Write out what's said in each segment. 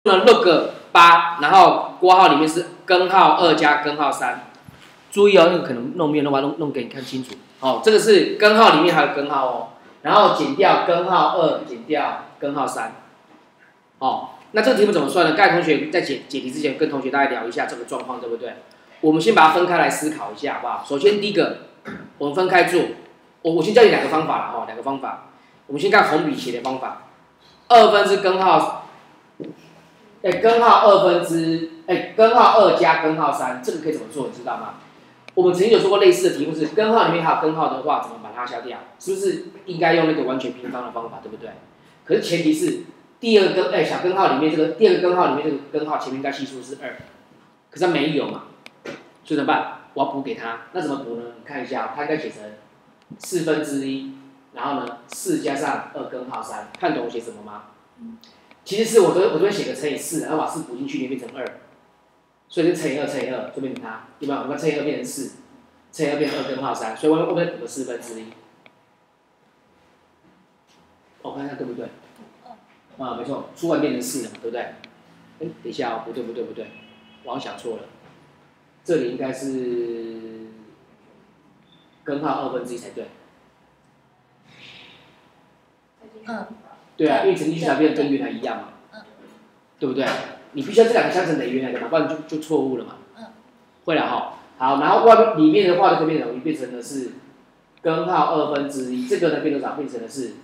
log8，然后括号里面是根号2加根号3。注意哦，那个可能没有弄给你看清楚。哦，这个是根号里面还有根号哦，然后减掉根号2，减掉根号3。哦，那这个题目怎么算呢？盖同学在解题之前跟同学大家聊一下这个状况，对不对？我们先把它分开来思考一下，好不好？首先第一个，我们分开做。我先教你2个方法了哈，2个方法。我们先看红笔写的方法，2分之根号，根号2加根号3，这个可以怎么做？你知道吗？我们曾经有做过类似的题目，是根号里面还有根号的话，怎么把它消掉？是不是应该用那个完全平方的方法，对不对？可是前提是第二个小根号里面第二个根号里面这个根号前面应该系数是2，可是它没有嘛，所以怎么办？我要补给它，那怎么补呢？你看一下，它应该写成1/4，然后呢4加上2根号3，看懂我写什么吗？其实是我这边写个乘以4，然后把4补进去，就变成2，所以是乘以2乘以2，就变成它，对吧？我们乘以2变成4，乘以2变成2根号3，所以我们补个1/4。我看一下对不对？啊，没错，出来变成4了嘛，对不对？等一下哦，不对，我好像想错了，这里应该是根号1/2才对。对啊，因为乘进去才变得跟原来一样嘛，对不对？你必须要这2个相乘等于原来的嘛，不然就错误了嘛。会了哈。好，然后里面的话就可以变成的是根号1/2，这个呢变多少？变成的是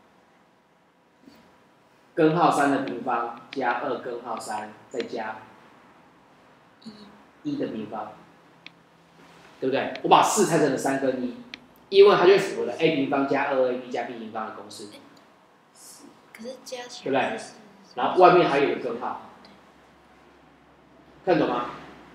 根号3的平方加2根号3再加1的平方，对不对？我把4拆成了3跟1，因为它就符合了 a 平方加2ab 加 b 平方的公式。 可是加起来， 对不对？然后外面还有一个根号，看懂吗？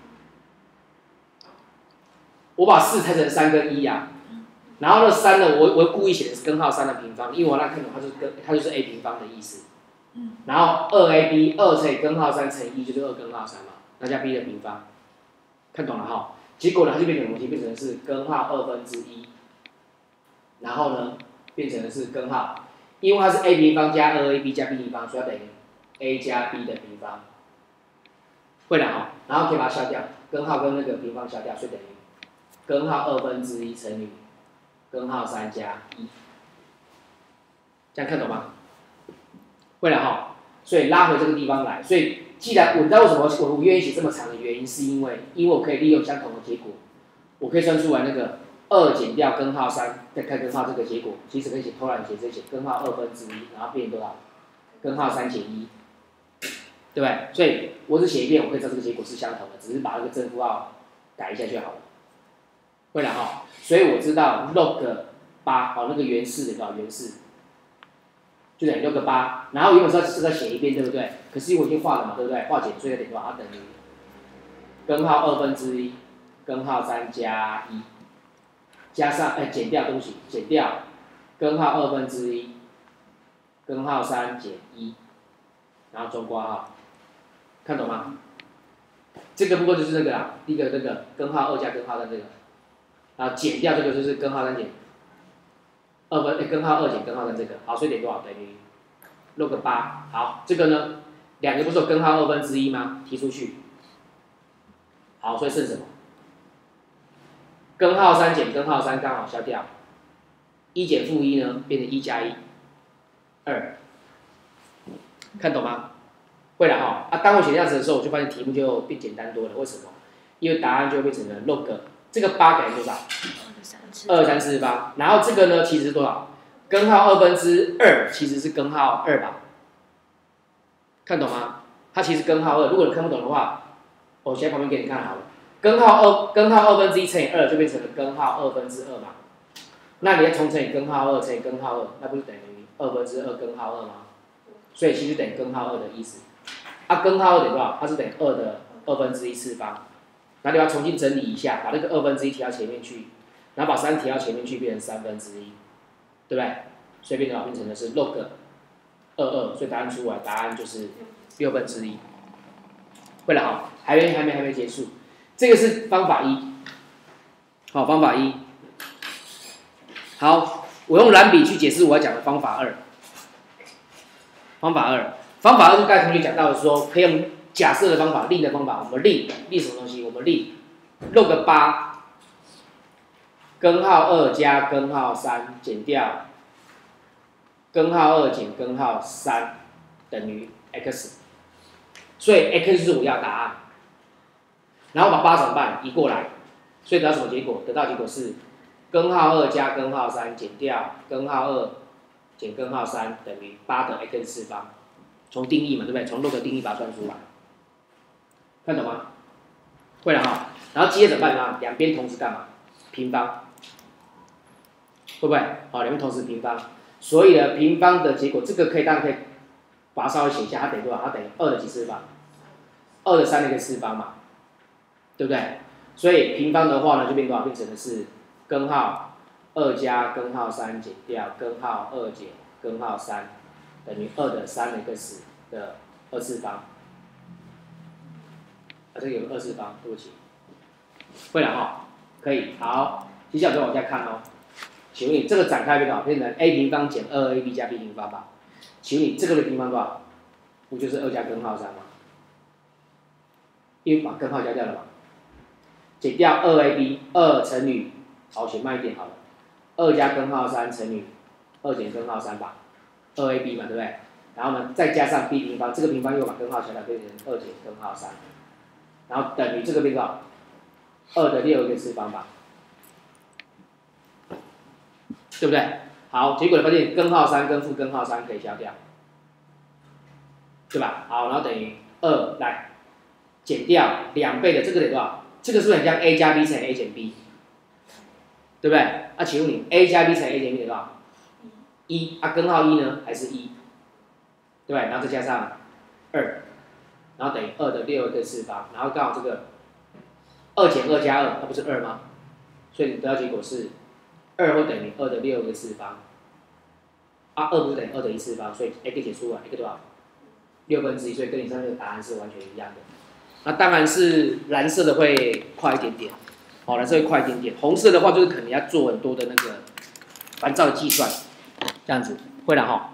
我把4拆成3跟1啊，然后那3呢，我故意写的是根号3的平方，因为我让看懂它就是 a 平方的意思。然后2ab 2乘以根号3乘以1就是2根号3嘛，那加 b 的平方，看懂了哈？结果呢，它就变成什么？变成是根号1/2，然后呢，变成的是根号。因为它是 a 平方加2ab 加 b 平方，所以要等于 a 加 b 的平方。会了哈，然后可以把它消掉，根号跟那个平方消掉，所以等于根号1/2乘以根号3加1。这样看懂吗？会了哈，所以拉回这个地方来。所以既然你知道为什么我愿意写这么长的原因，是因为我可以利用相同的结果，我可以算出来那个2减掉根号3，再看根号这个结果，其实可以偷懒写根号1/2，然后变多少？根号3减1，对不对？所以我只写一遍，我可以知道这个结果是相同的，只是把那个正负号改一下就好了。会了哈，所以我知道 log8，那个原式的多少？原式就等于log8，然后原本是要写一遍，对不对？可是因为我已经画了嘛，对不对？化简，所以等于多少？它等于根号1/2，根号3加1。加上减掉东西，减掉根号1/2，根号3减1，然后中括号，看懂吗？这个不过就是这个啦，第一个这个根号2加根号3这个，然后减掉这个就是根号3减根号2减根号3这个，好，所以等于多少？等于log8。好，这个呢，2个不是有根号1/2吗？提出去，好，所以剩什么？根号3减根号3刚好消掉，1减负1呢变成1加1，2，看懂吗？会了哈。当我写这样子的时候，我就发现题目就变简单多了。为什么？因为答案就会变成了 log 这个8改多少？2、3、4、8。然后这个呢，其实是多少？根号2/2其实是根号2吧？看懂吗？它其实根号2。如果你看不懂的话，我写在旁边给你看好了。根号2/2乘以2就变成了根号2/2嘛，那你要重乘以根号2乘以根号2，那不是等于2/2根号2吗？所以其实等于根号2的意思。根号2等于多少？它是等于2的1/2次方。那你要重新整理一下，把那个1/2提到前面去，然后把3提到前面去，变成1/3，对不对？所以变成的是 log22，所以答案出来，答案就是1/6。会了哈，还没结束。这个是方法1，好，方法1。好，我用蓝笔去解释我要讲的方法2。方法2， 方法2刚才同学讲到的说，可以用假设的方法，令的方法，我们令什么东西？我们令 log8 根号2加根号3减掉根号2减根号3等于 x， 所以 x 是我要答案。然后把8怎么办？移过来，所以得到什么结果？得到结果是根号2加根号3减掉根号2减根号3等于8的 x4方。从定义嘛，对不对？从 log 定义把它算出来，看懂吗？会了哈。然后接着怎么办呢？两边同时干嘛？平方，会不会？好，两边同时平方。所以呢，平方的结果，这个当然可以把它稍微写一下，它等于多少？它等于2的几次方？2的3的4方嘛，对不对？所以平方的话呢，就变多少？变成的是根号2加根号3减掉根号2减根号3等于2的3的x的2次方。这个有个2次方，对不起。会了哈，可以，好，接下来再往下看哦。请问你这个展开变多少？变成 a 平方减 2ab 加 b 平方吧？请问你这个的平方多少？不就是2加根号3吗？因为把根号加掉了嘛。减掉 2ab， 2乘以，好，写慢一点好了。2加根号3乘以2减根号3吧，2ab 嘛，对不对？然后呢，再加上 b 平方，这个平方又把根号加掉，变成2减根号3，然后等于这个变多少？2的6个次方吧，对不对？好，结果你发现根号3跟负根号3可以消掉，对吧？好，然后等于2来减掉2倍的这个等于多少？这个是不是很像 a 加 b 乘 a 减 b， 对不对？那请问你 a 加 b 乘 a 减 b 等于多少？1啊，根号1呢还是1，对不对？然后再加上2，然后等于2的6个次方，然后刚好这个2减2加2，它不是2吗？所以你得到结果是2会等于2的6个次方，啊，2不是等于2的1次方，所以 x 解出来 x 多少？1/6，所以跟你上面的答案是完全一样的。那当然是蓝色的会快一点点，好，蓝色会快一点点。红色的话就是可能要做很多的那个烦躁的计算，这样子会了哈。